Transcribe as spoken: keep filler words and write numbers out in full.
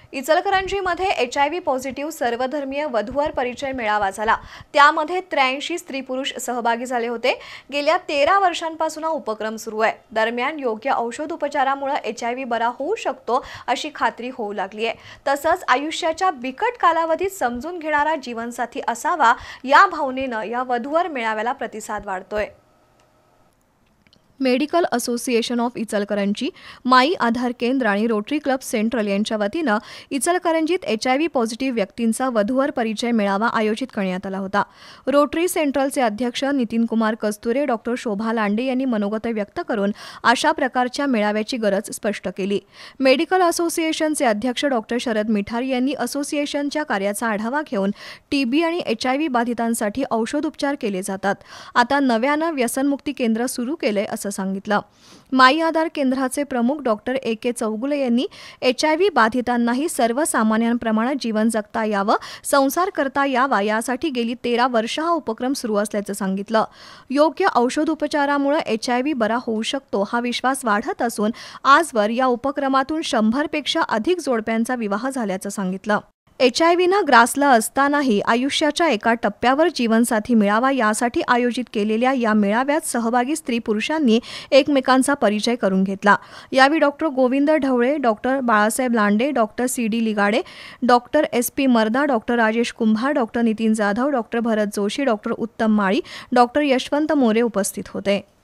इचलकरंजीमध्ये H I V positive सर्वधर्मीय वधूवर परिचय मेळावा झाला। त्यामध्ये त्र्याऐंशी स्त्री पुरुष सहभागी झाले होते। गेल्या तेरा वर्षांपासून हा उपक्रम सुरू आहे। दरम्यान योग्य औषध उपचारामुळे एच आय व्ही बरा होऊ शकतो अशी खात्री होऊ लागली आहे। तसंच आयुष्याच्या बिकट कालावधीत समजून घेणारा जीवनसाथी असावा या भावनेनं या वधूवर मेळाव्याला प्रतिसाद वाढतोय। मेडिकल असोसिएशन ऑफ इचलकरंजी, माई आधार केंद्र आणि रोटरी क्लब सेंट्रल यांच्या वतीनं इचलकरंजीत एच आय व्ही पॉझिटिव्ह व्यक्तींचा वधूवर परिचय मेळावा आयोजित करण्यात आला होता। रोटरी सेंट्रलचे अध्यक्ष नितीन कुमार कस्तुरे, डॉक्टर शोभा लांडे यांनी मनोगत व्यक्त करून अशा प्रकारच्या मेळाव्याची गरज स्पष्ट केली। मेडिकल असोसिएशनचे अध्यक्ष डॉक्टर शरद मिठार यांनी असोसिएशनच्या कार्याचा आढावा घेऊन टीबी आणि एच आय व्ही बाधितांसाठी औषधोपचार केले जातात। आता नव्यानं व्यसनमुक्ती केंद्र सुरू केले असं सांगितलं। माई आधार केंद्राचे प्रमुख डॉक्टर ए के चौगुले यांनी एच आय व्ही बाधितांनाही सर्वसामान्यांप्रमाणे जीवन जगता यावं, संसार करता यावा यासाठी गेली तेरा वर्ष हा उपक्रम सुरू असल्याचं सांगितलं। योग्य औषधोपचारामुळे एच आय व्ही बरा होऊ शकतो हा विश्वास वाढत असून आजवर या उपक्रमातून शंभर पेक्षा अधिक जोडप्यांचा विवाह झाल्याचं सांगितलं। एच आय व्हीनं ग्रासलं असतानाही आयुष्याच्या एका टप्प्यावर जीवनसाथी मिळावा यासाठी आयोजित केलेल्या या मेळाव्यात सहभागी स्त्री पुरुषांनी एकमेकांचा परिचय करून घेतला। यावेळी doctor Govind Dhawale, doctor Balasaheb Lande, doctor C D Ligade, doctor S P Marda, doctor Rajesh Kumbhar, doctor Nitin Jadhav, doctor Bharat Joshi, doctor Uttam Mali, doctor Yashwant More उपस्थित होते।